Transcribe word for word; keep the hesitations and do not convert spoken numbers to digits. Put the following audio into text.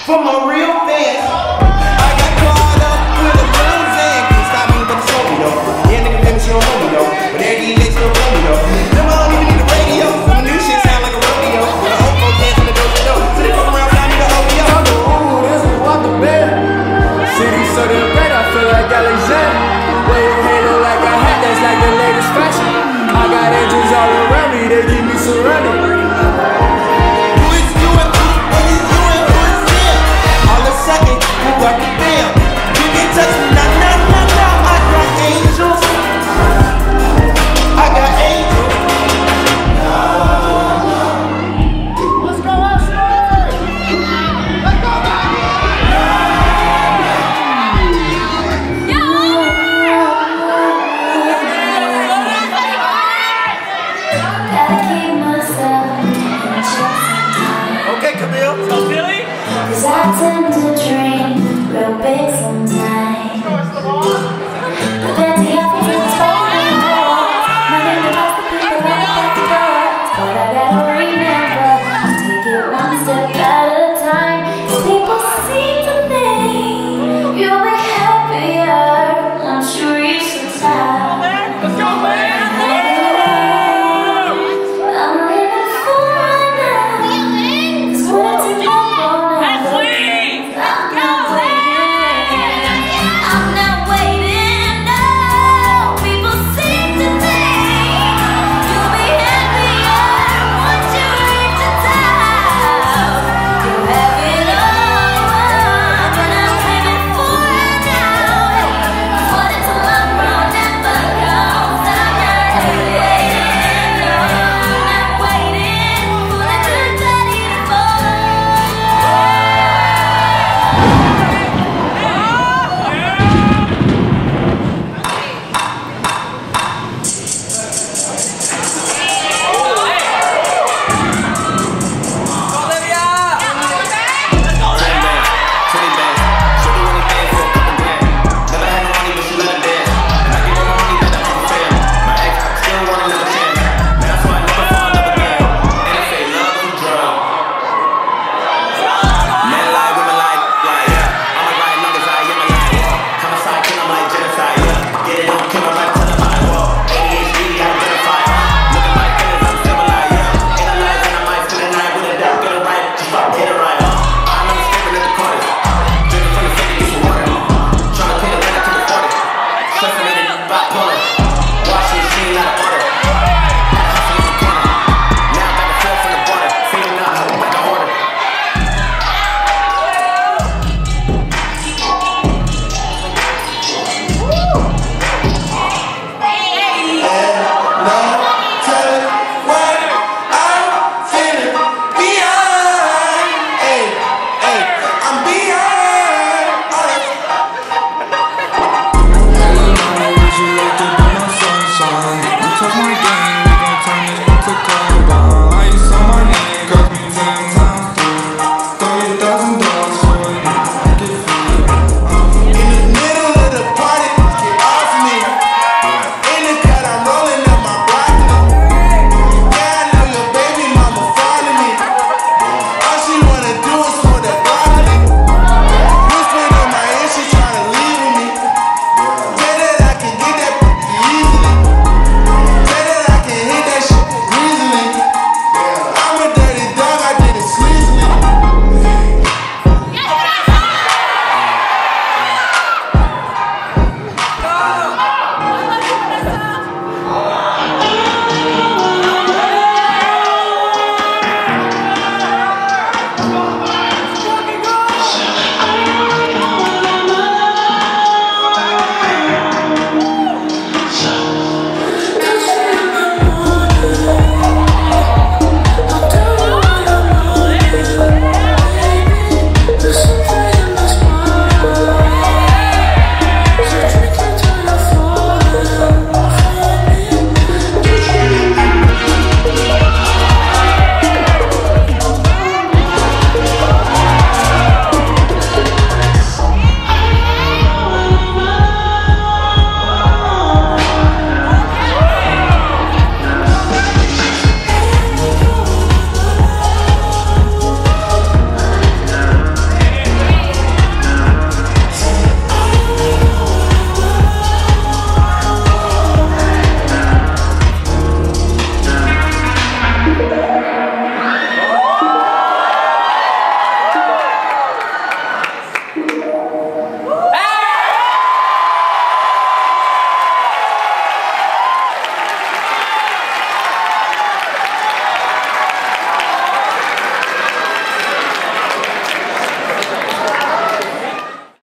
For my real fans. I got caught up with a blues and can't stop me but the show me though. Yeah, nigga, let me show me though. But every day still know me though. Them I don't even need the radio. My new shit sound like a rodeo. When the old folks dance in the dope dope. So they come around down me the O B O. Ooh, this is what the bed. City so damn red, I feel like Alexander. Wearing halo like a hat, that's like the latest fashion. I got angels all around me, they keep me surrounded. What the damn? You can't touch me, nah, nah, nah, nah. I got angels. I got angels. Let's go, Ashley! Let's go, Gotta keep myself in check sometimes. Okay, Camille. So Billy? Cause I tend to dream real big sometimes. But then the